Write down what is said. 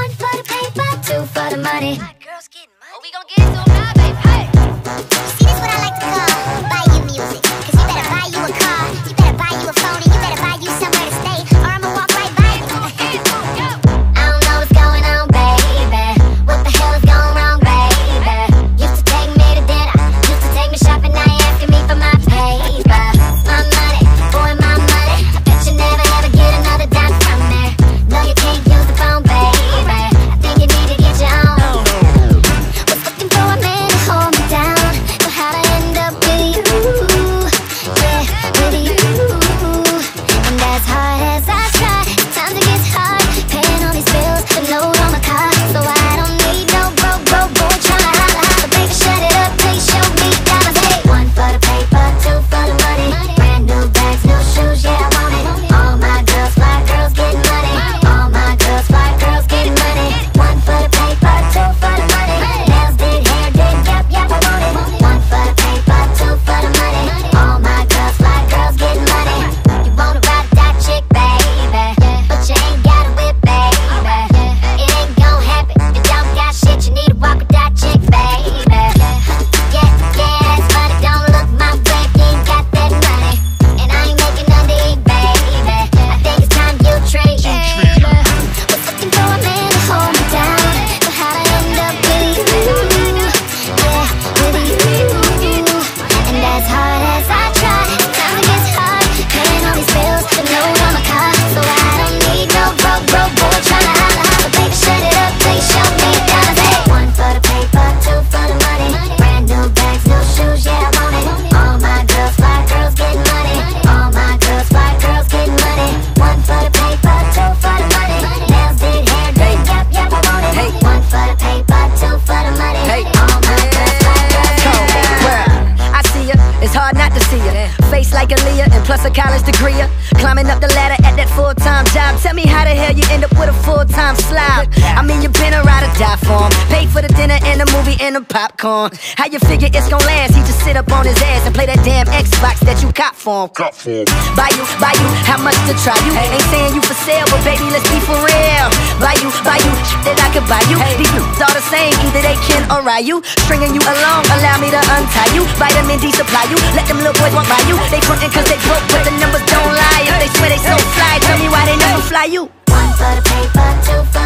One for the paper, two for the money. Girls getting money. Oh, we gon' get to 'em now, baby. Hey. See, this what I like to call buyou music. Cause you better buy you a car, you better buy you a phone, and you better buy you somewhere to stay, or I'ma walk right by you. I don't know what's going on, baby. What the hell is going wrong, baby? Used to take me to dinner, used to take me shopping, now you asking me for my paper. My money, boy, my money. I bet you never ever get another dime from me. No, you can't use the phone, baby. I think you need to get your own. Was looking for a man to hold me down, but how'd I end up with you? Yeah, with you. And as hard as I try, sometimes it gets hard paying all these bills, the load on my car. So I don't need no broke boy trying to holla. But baby, shut it up, please show me dollars. Hey, one for the paper, two for the money. Brand new bags, new shoes, yeah, I want it. All my girls, fly girls getting money. All my girls, fly girls getting money. One for the paper, two for the money. Nails did, hair did, yep, I want it. One for the paper, two for the money. All my girls, fly girls getting money. You wanna ride that chick, baby, but you ain't got a whip, baby. It ain't gon' happen. You don't got shit, you need to walk with that chick, baby. Yeah, that's funny. Don't look my way if you ain't got that money. And I ain't making none to eat, baby. I think it's time you trade, baby. Was looking for a man to hold me down, but how'd I end up with you? Yeah, with you. And as hard as I try, sometimes it gets hard paying all these bills, the load on my car. So I don't need no broke boy trying to holla. But baby, shut it up, please show me dollars. Hey, one for the paper, two for the money. Brand new bags, new shoes, yeah, I want it. All my girls, fly girls getting money. All my girls, fly girls getting money. One for the paper, two for the money. Nails did, hair did, yep, I want it. One for the paper, two for the money. All my girls, fly girls getting money. I see ya, it's hard not to see ya. Face like a Leah and plus a college degree. Climbing up the ladder at that full-time job. Tell me how the hell you end up with a full-time slob. I mean, you been a ride or die for him. Paid for the dinner and the movie and the popcorn. How you figure it's gon' last? He just sit up on his ass and play that damn Xbox that you cop for him. Buyou, how much to try you? Ain't saying you for sale, but baby, let's be for real. Buyou, shit that I could buy you. These dudes all the same, either they can or ride you. Stringing you along, allow me to untie you. Vitamin D supply you, let them little boys walk by you. They frontin' cause they broke, but the numbers don't lie. If they swear they so fly, tell me why they never fly you. One for the paper, two for